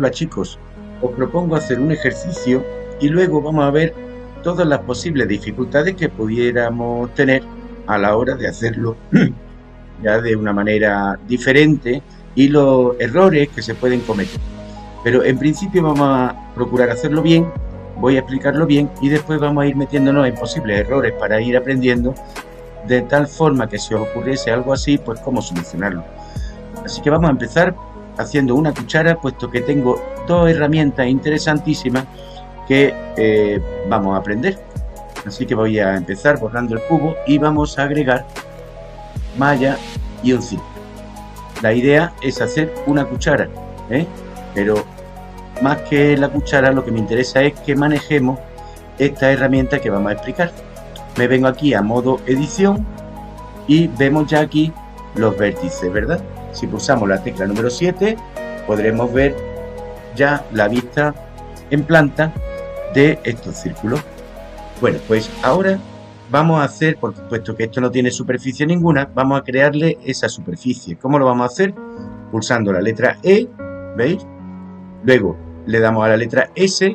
Hola chicos, os propongo hacer un ejercicio y luego vamos a ver todas las posibles dificultades que pudiéramos tener a la hora de hacerlo ya de una manera diferente y los errores que se pueden cometer. Pero en principio vamos a procurar hacerlo bien, voy a explicarlo bien y después vamos a ir metiéndonos en posibles errores para ir aprendiendo de tal forma que si os ocurriese algo así, pues cómo solucionarlo. Así que vamos a empezar haciendo una cuchara, puesto que tengo dos herramientas interesantísimas que vamos a aprender. Así que voy a empezar borrando el cubo y vamos a agregar malla y un círculo. La idea es hacer una cuchara, pero más que la cuchara lo que me interesa es que manejemos esta herramienta que vamos a explicar. Me vengo aquí a modo edición y vemos ya aquí los vértices, ¿verdad? Si pulsamos la tecla número 7 podremos ver ya la vista en planta de estos círculos. Bueno, pues ahora vamos a hacer, puesto que esto no tiene superficie ninguna, vamos a crearle esa superficie. ¿Cómo lo vamos a hacer? Pulsando la letra E, ¿veis? Luego le damos a la letra S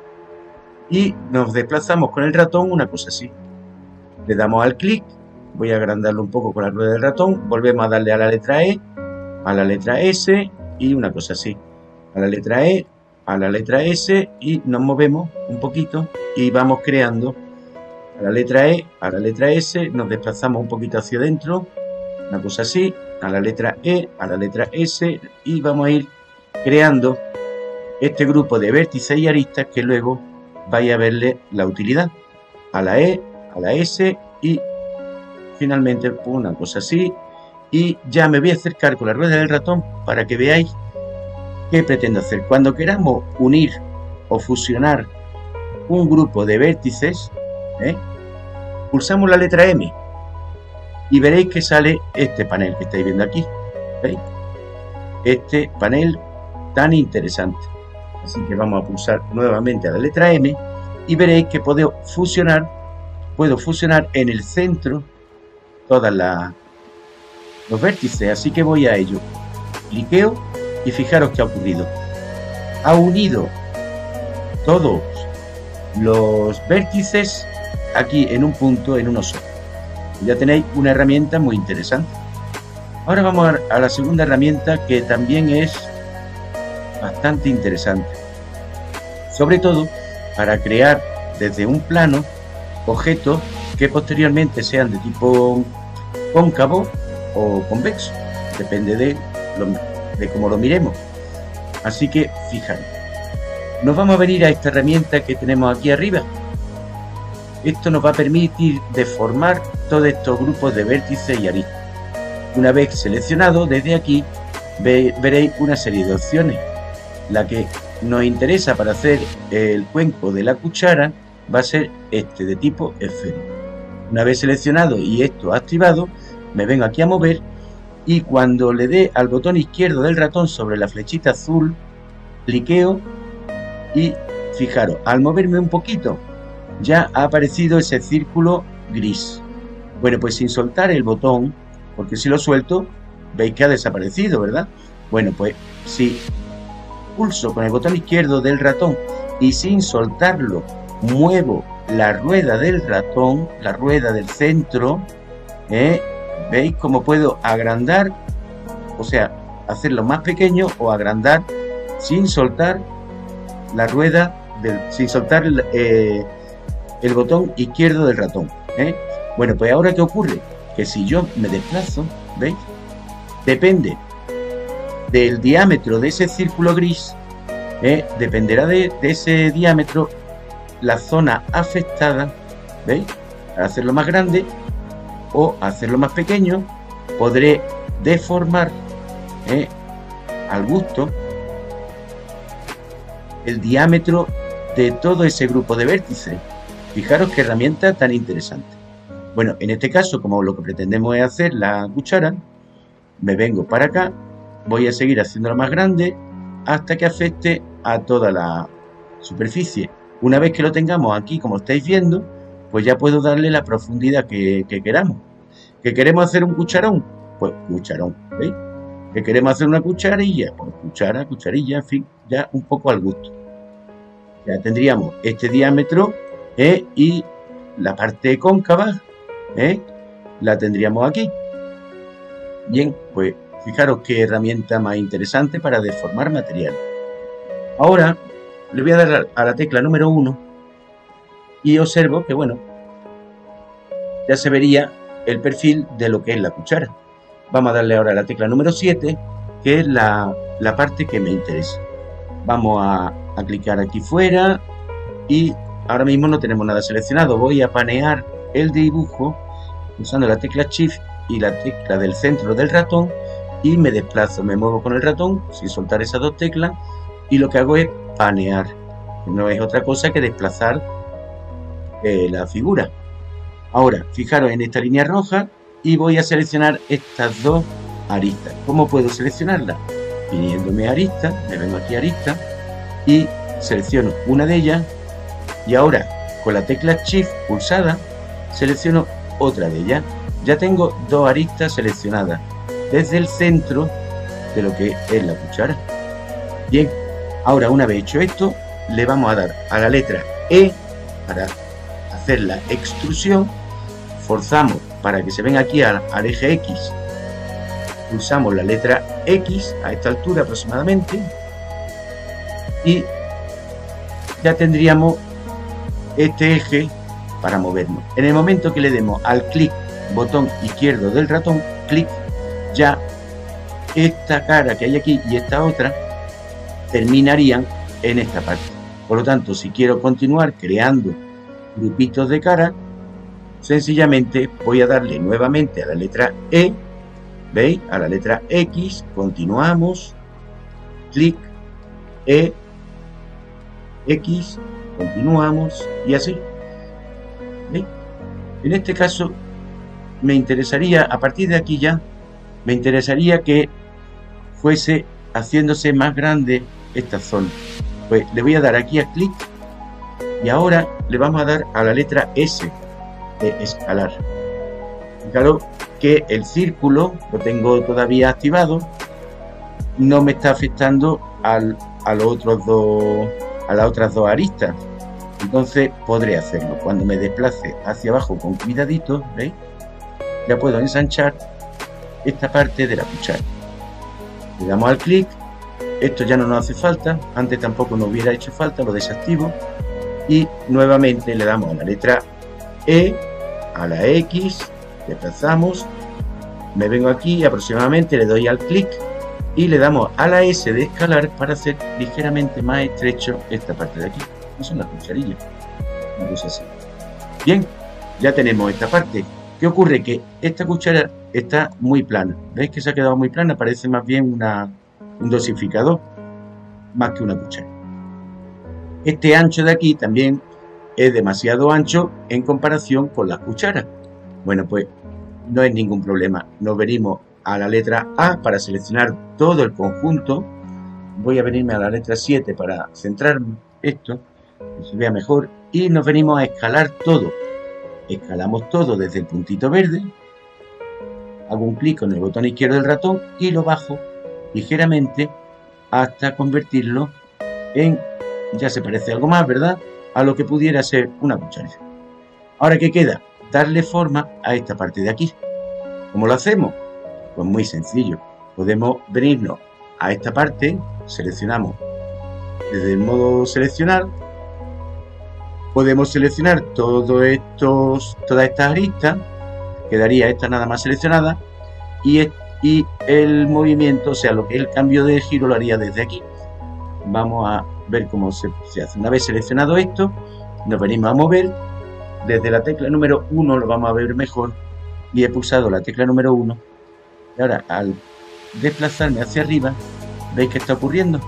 y nos desplazamos con el ratón una cosa así. Le damos al clic, voy a agrandarlo un poco con la rueda del ratón, volvemos a darle a la letra E, a la letra S y una cosa así. A la letra E, a la letra S y nos movemos un poquito y vamos creando a la letra E, a la letra S, nos desplazamos un poquito hacia adentro, una cosa así, a la letra E, a la letra S y vamos a ir creando este grupo de vértices y aristas que luego vaya a verle la utilidad. A la E, a la S y finalmente una cosa así. Y ya me voy a acercar con la rueda del ratón para que veáis qué pretendo hacer. Cuando queramos unir o fusionar un grupo de vértices, pulsamos la letra M y veréis que sale este panel que estáis viendo aquí. ¿Veis? Este panel tan interesante. Así que vamos a pulsar nuevamente a la letra M y veréis que puedo fusionar en el centro todas los vértices, así que voy a ello, cliqueo y fijaros qué ha ocurrido. Ha unido todos los vértices aquí en un punto, en uno solo. Ya tenéis una herramienta muy interesante. Ahora vamos a la segunda herramienta, que también es bastante interesante, sobre todo para crear desde un plano objetos que posteriormente sean de tipo cóncavo o convexo, depende de cómo lo miremos. Así que fijaros, nos vamos a venir a esta herramienta que tenemos aquí arriba. Esto nos va a permitir deformar todos estos grupos de vértices y aristas. Una vez seleccionado, desde aquí veréis una serie de opciones. La que nos interesa para hacer el cuenco de la cuchara va a ser este, de tipo esférico. Una vez seleccionado y esto activado, me vengo aquí a mover y cuando le dé al botón izquierdo del ratón sobre la flechita azul, cliqueo y fijaros, al moverme un poquito ya ha aparecido ese círculo gris. Bueno, pues sin soltar el botón, porque si lo suelto veis que ha desaparecido, ¿verdad? Bueno, pues si pulso con el botón izquierdo del ratón y sin soltarlo muevo la rueda del ratón, la rueda del centro, veis cómo puedo agrandar, o sea, hacerlo más pequeño o agrandar sin soltar la rueda, sin soltar el botón izquierdo del ratón. Bueno, pues ahora ¿qué ocurre? Que si yo me desplazo, ¿veis? Depende del diámetro de ese círculo gris, dependerá de ese diámetro la zona afectada, ¿veis? Al hacerlo más grande o hacerlo más pequeño, podré deformar al gusto el diámetro de todo ese grupo de vértices. Fijaros qué herramienta tan interesante. Bueno, en este caso, como lo que pretendemos es hacer la cuchara, me vengo para acá, voy a seguir haciéndola más grande hasta que afecte a toda la superficie. Una vez que lo tengamos aquí, como estáis viendo, pues ya puedo darle la profundidad que queramos. ¿Que queremos hacer un cucharón? Pues cucharón, ¿veis? Que queremos hacer una cucharilla, pues cuchara, cucharilla, en fin, ya un poco al gusto. Ya tendríamos este diámetro y la parte cóncava la tendríamos aquí. Bien, pues fijaros qué herramienta más interesante para deformar material. Ahora le voy a dar a la tecla número 1 y observo que, bueno, ya se vería el perfil de lo que es la cuchara. Vamos a darle ahora a la tecla número 7, que es la parte que me interesa. Vamos a clicar aquí fuera y ahora mismo no tenemos nada seleccionado. Voy a panear el dibujo usando la tecla Shift y la tecla del centro del ratón y me desplazo, me muevo con el ratón sin soltar esas dos teclas y lo que hago es panear. No es otra cosa que desplazar la figura. Ahora, fijaros en esta línea roja y voy a seleccionar estas dos aristas. ¿Cómo puedo seleccionarlas? Viniéndome a arista, me vengo aquí a arista y selecciono una de ellas y ahora con la tecla Shift pulsada selecciono otra de ellas. Ya tengo dos aristas seleccionadas desde el centro de lo que es la cuchara. Bien, ahora una vez hecho esto, le vamos a dar a la letra E para hacer la extrusión. Forzamos para que se venga aquí al eje X. Pulsamos la letra X a esta altura aproximadamente y ya tendríamos este eje para movernos. En el momento que le demos al clic, botón izquierdo del ratón, clic, ya esta cara que hay aquí y esta otra terminarían en esta parte. Por lo tanto, si quiero continuar creando grupitos de cara, sencillamente voy a darle nuevamente a la letra E, ¿veis? A la letra X, continuamos, clic, E, X, continuamos y así. ¿Veis? En este caso me interesaría, a partir de aquí ya, me interesaría que fuese haciéndose más grande esta zona. Pues le voy a dar aquí a clic y ahora le vamos a dar a la letra S de escalar. Fijaros que el círculo lo tengo todavía activado, no me está afectando a las otras dos aristas. Entonces podré hacerlo. Cuando me desplace hacia abajo con cuidadito, ¿veis? Ya puedo ensanchar esta parte de la cuchara. Le damos al clic. Esto ya no nos hace falta. Antes tampoco nos hubiera hecho falta. Lo desactivo. Y nuevamente le damos a la letra E, a la X. Desplazamos. Me vengo aquí aproximadamente, le doy al clic. Y le damos a la S de escalar para hacer ligeramente más estrecho esta parte de aquí. Son las cucharillas. Así. Bien, ya tenemos esta parte. ¿Qué ocurre? Que esta cuchara está muy plana. ¿Veis que se ha quedado muy plana? Parece más bien un dosificador, más que una cuchara. Este ancho de aquí también es demasiado ancho en comparación con las cucharas. Bueno, pues no es ningún problema. Nos venimos a la letra A para seleccionar todo el conjunto. Voy a venirme a la letra 7 para centrarme esto, que se vea mejor, y nos venimos a escalar todo. Escalamos todo desde el puntito verde, hago un clic con el botón izquierdo del ratón y lo bajo ligeramente hasta convertirlo en, ya se parece algo más, ¿verdad?, a lo que pudiera ser una cuchara. Ahora, ¿qué queda? Darle forma a esta parte de aquí. ¿Cómo lo hacemos? Pues muy sencillo. Podemos venirnos a esta parte, seleccionamos desde el modo seleccionar. Podemos seleccionar todas estas aristas, quedaría esta nada más seleccionada y el movimiento, o sea, lo que es el cambio de giro lo haría desde aquí. Vamos a ver cómo se hace. Una vez seleccionado esto, nos venimos a mover. Desde la tecla número 1 lo vamos a ver mejor y he pulsado la tecla número 1 y ahora al desplazarme hacia arriba, ¿veis qué está ocurriendo?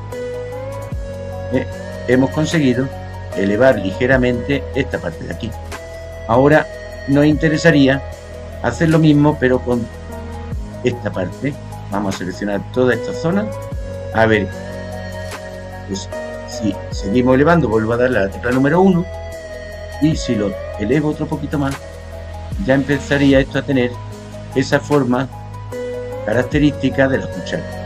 Hemos conseguido elevar ligeramente esta parte de aquí. Ahora nos interesaría hacer lo mismo pero con esta parte. Vamos a seleccionar toda esta zona. A ver, pues si seguimos elevando, vuelvo a darle a la tecla número 1 y si lo elevo otro poquito más, ya empezaría esto a tener esa forma característica de la cuchara.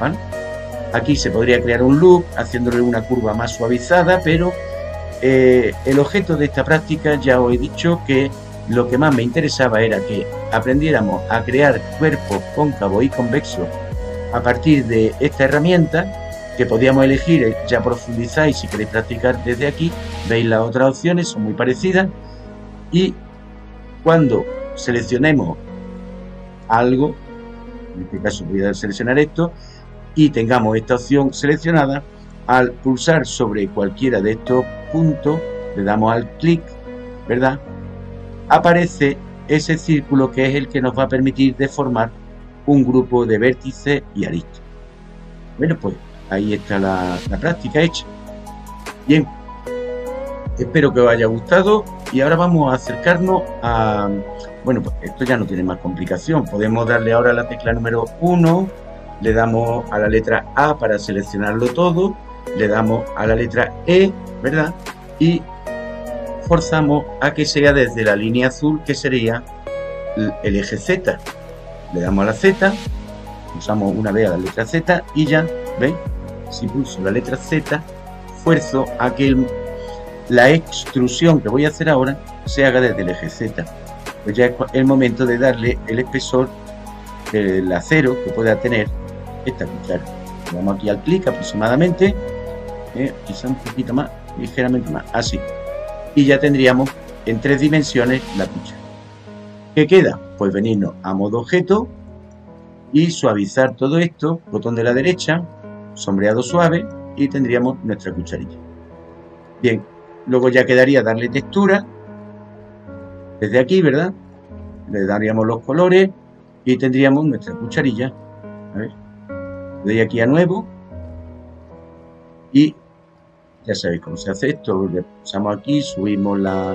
¿vale? Aquí se podría crear un loop haciéndole una curva más suavizada, pero el objeto de esta práctica ya os he dicho que lo que más me interesaba era que aprendiéramos a crear cuerpos cóncavos y convexos a partir de esta herramienta que podíamos elegir. Ya profundizáis si queréis practicar desde aquí, veis las otras opciones, son muy parecidas, y cuando seleccionemos algo, en este caso voy a seleccionar esto, y tengamos esta opción seleccionada, al pulsar sobre cualquiera de estos puntos, le damos al clic, ¿verdad? Aparece ese círculo que es el que nos va a permitir deformar un grupo de vértices y aristas. Bueno, pues ahí está la práctica hecha. Bien, espero que os haya gustado y ahora vamos a acercarnos a... Bueno, pues esto ya no tiene más complicación. Podemos darle ahora la tecla número 1, le damos a la letra A para seleccionarlo todo, le damos a la letra E, ¿verdad? Y forzamos a que sea desde la línea azul, que sería el eje Z. Le damos a la Z, pulsamos una vez a la letra Z y ya, ¿veis? Si pulso la letra Z, fuerzo a que la extrusión que voy a hacer ahora se haga desde el eje Z. Pues ya es el momento de darle el espesor del acero que pueda tener esta cuchara. Le damos aquí al clic aproximadamente, quizá un poquito más, ligeramente más, así. Y ya tendríamos en 3 dimensiones la cuchara. ¿Qué queda? Pues venirnos a modo objeto y suavizar todo esto, botón de la derecha, sombreado suave, y tendríamos nuestra cucharilla. Bien, luego ya quedaría darle textura desde aquí, ¿verdad? Le daríamos los colores y tendríamos nuestra cucharilla. A ver, le doy aquí a nuevo y ya sabéis cómo se hace esto. Le pulsamos aquí, subimos la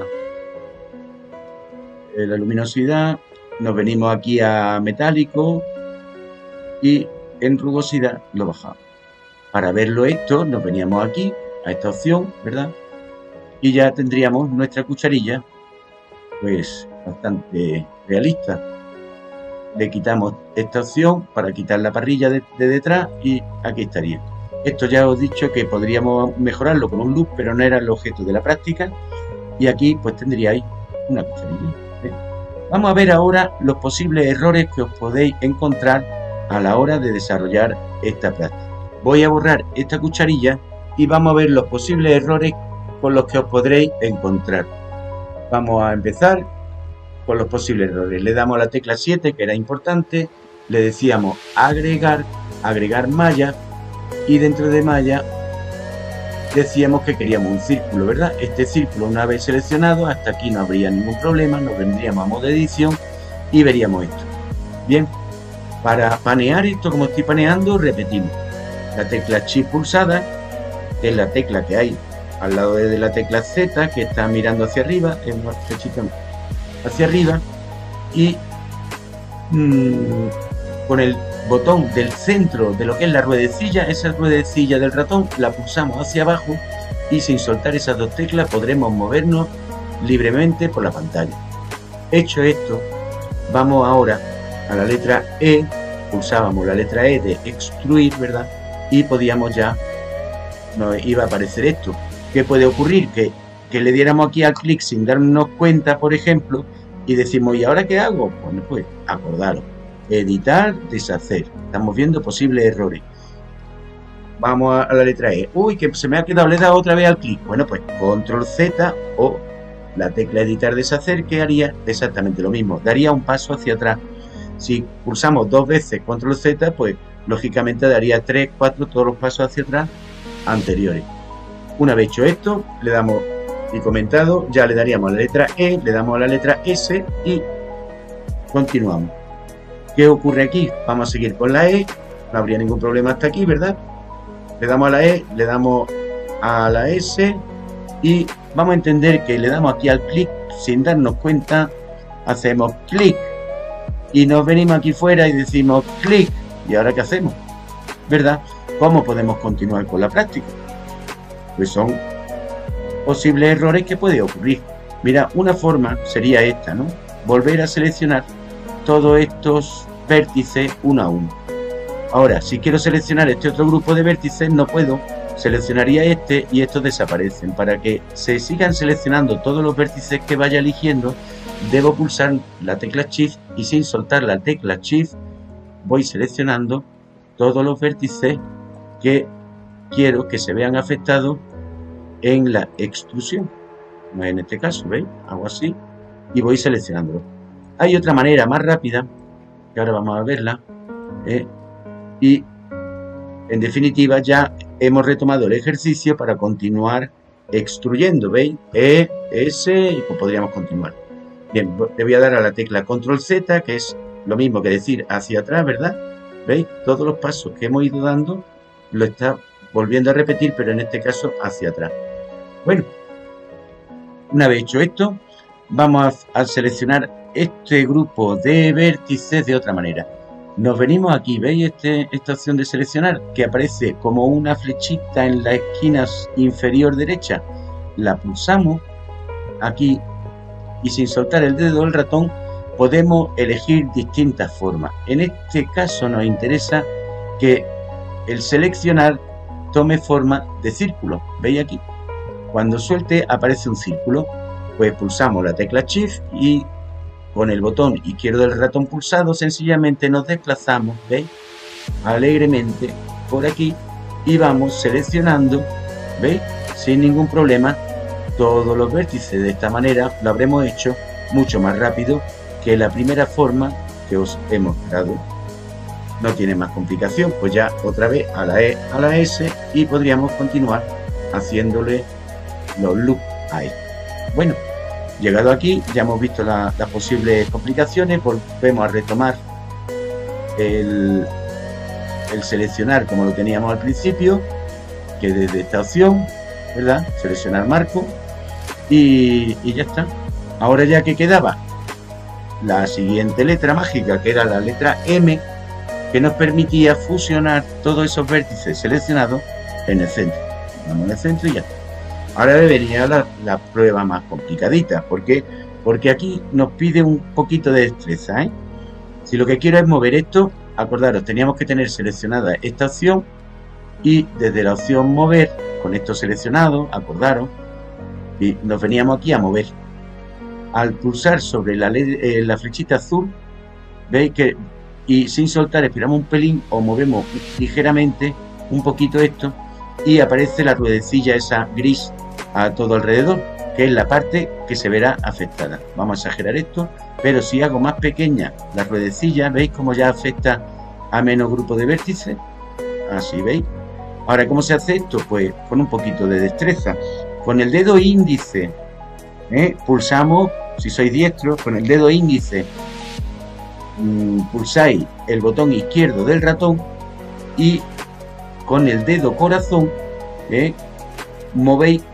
luminosidad, nos venimos aquí a metálico y en rugosidad lo bajamos. Para verlo esto nos veníamos aquí a esta opción, ¿verdad? Y ya tendríamos nuestra cucharilla pues bastante realista. Le quitamos esta opción para quitar la parrilla de detrás y aquí estaría. Esto ya os he dicho que podríamos mejorarlo con un loop, pero no era el objeto de la práctica. Y aquí pues tendríais una cucharilla. Vamos a ver ahora los posibles errores que os podéis encontrar a la hora de desarrollar esta práctica. Voy a borrar esta cucharilla y vamos a ver los posibles errores con los que os podréis encontrar. Vamos a empezar con los posibles errores. Le damos a la tecla 7, que era importante, le decíamos agregar malla, y dentro de malla decíamos que queríamos un círculo, ¿verdad? Este círculo, una vez seleccionado, hasta aquí no habría ningún problema, nos vendríamos a modo edición y veríamos esto. Bien, para panear esto como estoy paneando, repetimos la tecla Shift pulsada, que es la tecla que hay al lado de la tecla Z, que está mirando hacia arriba, es una flechita hacia arriba, y con el botón del centro de lo que es la ruedecilla, esa ruedecilla del ratón, la pulsamos hacia abajo y sin soltar esas dos teclas podremos movernos libremente por la pantalla. Hecho esto, vamos ahora a la letra E, pulsábamos la letra E de extruir, ¿verdad? Y podíamos ya, nos iba a aparecer esto. ¿Qué puede ocurrir? Que le diéramos aquí al clic sin darnos cuenta, por ejemplo, y decimos, ¿y ahora qué hago? Bueno, pues acordaros, editar, deshacer. Estamos viendo posibles errores. Vamos a la letra E. Uy, que se me ha quedado, le he dado otra vez al clic. Bueno, pues control Z o la tecla editar, deshacer, que haría exactamente lo mismo. Daría un paso hacia atrás. Si pulsamos 2 veces control Z, pues lógicamente daría 3, 4, todos los pasos hacia atrás anteriores. Una vez hecho esto, le damos y comentado, ya le daríamos a la letra E, le damos a la letra S y continuamos. ¿Qué ocurre aquí? Vamos a seguir con la E, no habría ningún problema hasta aquí, ¿verdad? Le damos a la E, le damos a la S y vamos a entender que le damos aquí al clic sin darnos cuenta, hacemos clic y nos venimos aquí fuera y decimos clic. ¿Y ahora qué hacemos? ¿Verdad? ¿Cómo podemos continuar con la práctica? Pues son posibles errores que puede ocurrir. Mira, una forma sería esta, ¿no? Volver a seleccionar todos estos vértices uno a uno. Ahora, si quiero seleccionar este otro grupo de vértices, no puedo. Seleccionaría este y estos desaparecen. Para que se sigan seleccionando todos los vértices que vaya eligiendo, debo pulsar la tecla Shift y sin soltar la tecla Shift voy seleccionando todos los vértices que quiero que se vean afectados en la extrusión. Como en este caso, ¿veis? Hago así y voy seleccionándolo. Hay otra manera más rápida, que ahora vamos a verla, y en definitiva ya hemos retomado el ejercicio para continuar extruyendo, ¿veis? S y pues podríamos continuar. Bien, le voy a dar a la tecla Control Z, que es lo mismo que decir hacia atrás, ¿verdad? ¿Veis? Todos los pasos que hemos ido dando lo está volviendo a repetir, pero en este caso hacia atrás. Bueno, una vez hecho esto, vamos a seleccionar este grupo de vértices de otra manera. Nos venimos aquí, ¿veis esta opción de seleccionar? Que aparece como una flechita en la esquina inferior derecha. La pulsamos aquí y sin soltar el dedo del ratón podemos elegir distintas formas. En este caso nos interesa que el seleccionar tome forma de círculo. ¿Veis aquí? Cuando suelte aparece un círculo. Pues pulsamos la tecla Shift y con el botón izquierdo del ratón pulsado sencillamente nos desplazamos, ¿veis? Alegremente por aquí y vamos seleccionando, ¿veis? Sin ningún problema todos los vértices. De esta manera lo habremos hecho mucho más rápido que la primera forma que os he mostrado. No tiene más complicación, pues ya otra vez a la E, a la S y podríamos continuar haciéndole los loops a esto. Bueno, llegado aquí ya hemos visto las posibles complicaciones. Volvemos a retomar el seleccionar como lo teníamos al principio, que desde esta opción, ¿verdad? Seleccionar marco y ya está. Ahora ya que quedaba la siguiente letra mágica, que era la letra M, que nos permitía fusionar todos esos vértices seleccionados en el centro. Vamos en el centro y ya está. Ahora debería la prueba más complicadita. ¿Por qué? Porque aquí nos pide un poquito de destreza, ¿eh? Si lo que quiero es mover esto, acordaros, teníamos que tener seleccionada esta opción y desde la opción mover, con esto seleccionado, acordaros, y nos veníamos aquí a mover. Al pulsar sobre la flechita azul, veis que, y sin soltar, esperamos un pelín o movemos ligeramente un poquito esto y aparece la ruedecilla esa gris a todo alrededor, que es la parte que se verá afectada. Vamos a exagerar esto, pero si hago más pequeña la ruedecilla, ¿veis cómo ya afecta a menos grupo de vértices? Así, ¿veis? Ahora, ¿cómo se hace esto? Pues con un poquito de destreza. Con el dedo índice, pulsamos, si sois diestro, con el dedo índice pulsáis el botón izquierdo del ratón y con el dedo corazón movéis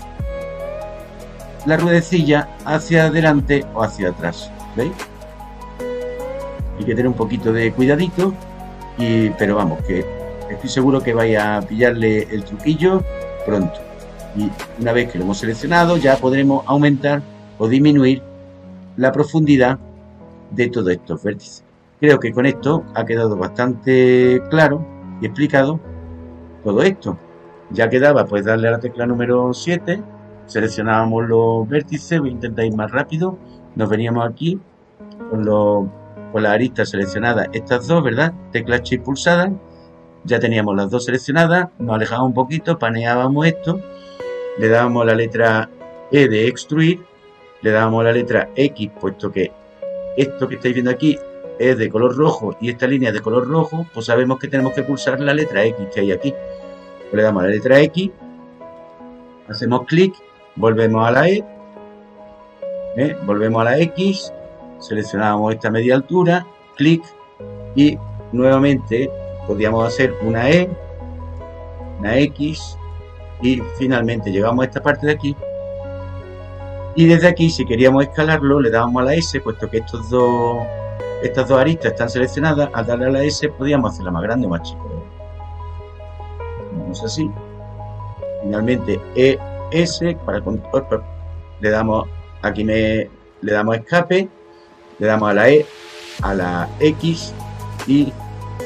la ruedecilla hacia adelante o hacia atrás. ¿Veis? Hay que tener un poquito de cuidadito, pero vamos, que estoy seguro que vais a pillarle el truquillo pronto. Y una vez que lo hemos seleccionado, ya podremos aumentar o disminuir la profundidad de todos estos vértices. Creo que con esto ha quedado bastante claro y explicado todo esto. Ya quedaba pues darle a la tecla número 7, seleccionábamos los vértices. Voy a intentar ir más rápido. Nos veníamos aquí con las aristas seleccionadas, estas dos, ¿verdad? Tecla Shift pulsada, ya teníamos las dos seleccionadas, nos alejábamos un poquito, paneábamos esto, le dábamos la letra E de extruir, le dábamos la letra X, puesto que esto que estáis viendo aquí es de color rojo y esta línea es de color rojo, pues sabemos que tenemos que pulsar la letra X que hay aquí. Pues le damos a la letra X, hacemos clic, volvemos a la E, volvemos a la X, seleccionamos esta media altura, clic y nuevamente podríamos hacer una E, una X y finalmente llegamos a esta parte de aquí. Y desde aquí, si queríamos escalarlo, le dábamos a la S, puesto que estas dos aristas están seleccionadas. Al darle a la S podíamos hacerla más grande o más chica. Vamos así. Finalmente ES, le damos aquí, le damos escape, le damos a la E, a la X y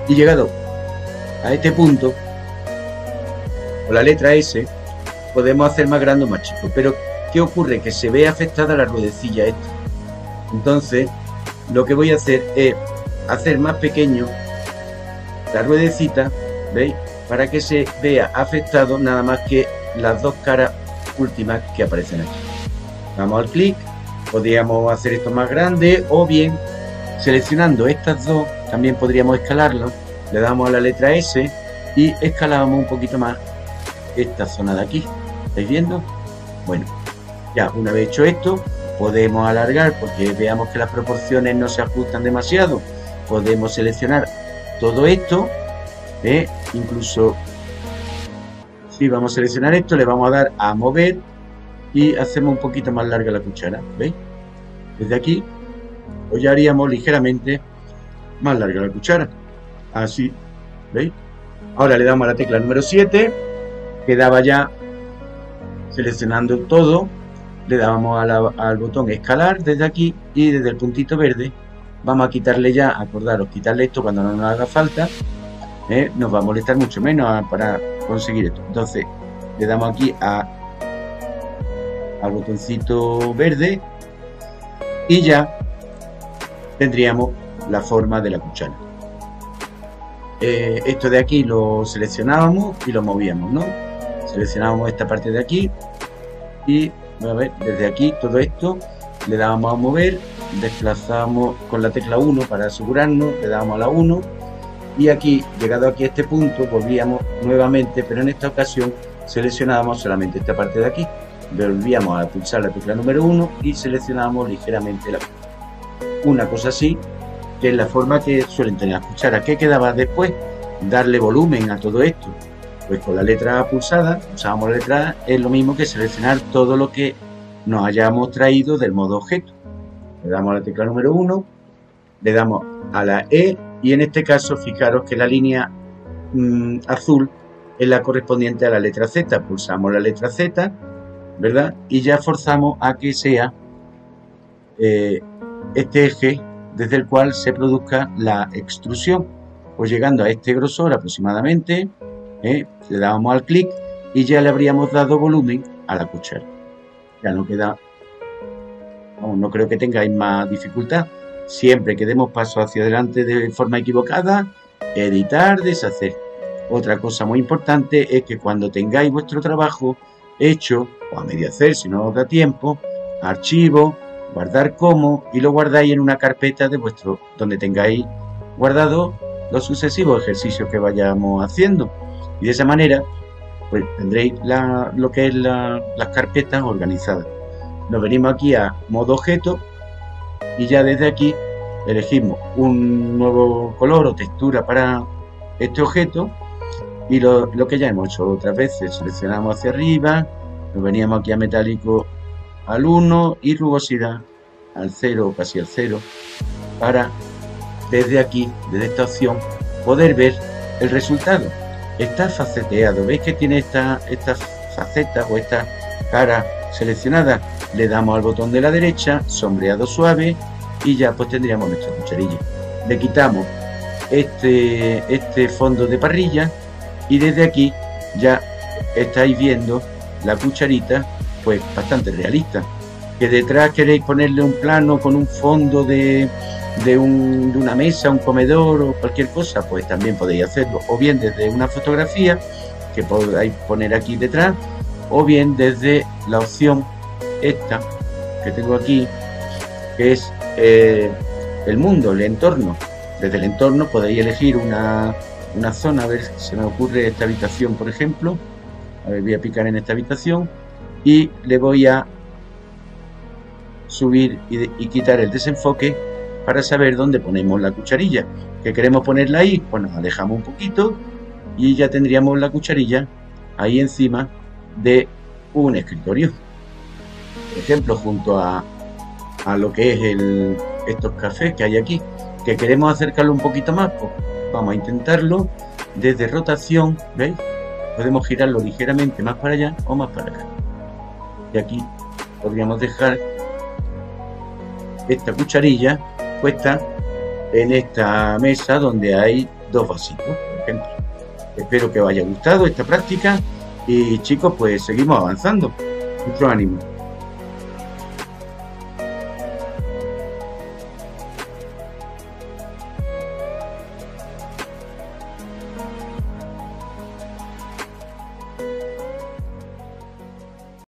Y llegado a este punto, con la letra S, podemos hacer más grande o más chico. Pero, ¿qué ocurre? Que se ve afectada la ruedecilla esta. Entonces, lo que voy a hacer es hacer más pequeño la ruedecita, ¿veis? Para que se vea afectado nada más que las dos caras últimas que aparecen aquí. Vamos al clic, podríamos hacer esto más grande, o bien seleccionando estas dos, también podríamos escalarlo. Le damos a la letra S y escalamos un poquito más esta zona de aquí. ¿Estáis viendo? Bueno, ya una vez hecho esto, podemos alargar porque veamos que las proporciones no se ajustan demasiado. Podemos seleccionar todo esto, incluso si vamos a seleccionar esto, le vamos a dar a mover y hacemos un poquito más larga la cuchara. ¿Veis? Desde aquí, pues ya haríamos ligeramente más larga la cuchara. Así, ¿veis? Ahora le damos a la tecla número 7, quedaba ya seleccionando todo. Le damos al botón escalar desde aquí y desde el puntito verde vamos a quitarle ya, acordaros, quitarle esto cuando no nos haga falta, nos va a molestar mucho menos para conseguir esto. Entonces le damos aquí al botoncito verde y ya tendríamos la forma de la cuchara. Esto de aquí lo seleccionábamos y lo movíamos, ¿no? Seleccionábamos esta parte de aquí y a ver, desde aquí todo esto le dábamos a mover, desplazamos con la tecla 1 para asegurarnos, le dábamos a la 1 y aquí, llegado aquí a este punto, volvíamos nuevamente, pero en esta ocasión seleccionábamos solamente esta parte de aquí, volvíamos a pulsar la tecla número 1 y seleccionábamos ligeramente la una cosa así, que es la forma que suelen tener las cucharas. ¿Qué quedaba después? Darle volumen a todo esto. Pues con la letra A pulsada, pulsábamos la letra A, es lo mismo que seleccionar todo lo que nos hayamos traído del modo objeto. Le damos a la tecla número 1, le damos a la E y en este caso fijaros que la línea azul es la correspondiente a la letra Z. Pulsamos la letra Z, ¿verdad? Y ya forzamos a que sea este eje desde el cual se produzca la extrusión. Pues llegando a este grosor aproximadamente, le dábamos al clic y ya le habríamos dado volumen a la cuchara. Ya no queda, no creo que tengáis más dificultad. Siempre que demos paso hacia adelante de forma equivocada, editar, deshacer. Otra cosa muy importante es que cuando tengáis vuestro trabajo hecho, o a medio hacer si no os da tiempo, archivo, guardar como, y lo guardáis en una carpeta de vuestro, donde tengáis guardado los sucesivos ejercicios que vayamos haciendo. Y de esa manera, pues tendréis lo que es las carpetas organizadas. Nos venimos aquí a modo objeto y ya desde aquí elegimos un nuevo color o textura para este objeto y lo que ya hemos hecho otras veces. Seleccionamos hacia arriba, nos veníamos aquí a metálico al 1 y rugosidad al 0 o casi al 0 para desde aquí, desde esta opción, poder ver el resultado. Está faceteado, veis que tiene esta faceta o esta cara seleccionada. Le damos al botón de la derecha, sombreado suave y ya pues tendríamos nuestra cucharilla. Le quitamos este fondo de parrilla y desde aquí ya estáis viendo la cucharita pues bastante realista. Que detrás queréis ponerle un plano con un fondo de una mesa, un comedor o cualquier cosa, pues también podéis hacerlo, o bien desde una fotografía que podáis poner aquí detrás, o bien desde la opción esta que tengo aquí, que es el mundo, el entorno. Desde el entorno podéis elegir una zona. A ver si se me ocurre esta habitación, por ejemplo. A ver, voy a picar en esta habitación y le voy a subir y quitar el desenfoque para saber dónde ponemos la cucharilla. Que queremos ponerla ahí, pues nos alejamos un poquito y ya tendríamos la cucharilla ahí encima de un escritorio, por ejemplo, junto a lo que es estos cafés que hay aquí. Que queremos acercarlo un poquito más, pues vamos a intentarlo desde rotación. ¿Veis? Podemos girarlo ligeramente más para allá o más para acá, y aquí podríamos dejar esta cucharilla puesta en esta mesa donde hay 2 vasitos, por ejemplo. Espero que os haya gustado esta práctica y chicos, pues seguimos avanzando. Mucho ánimo.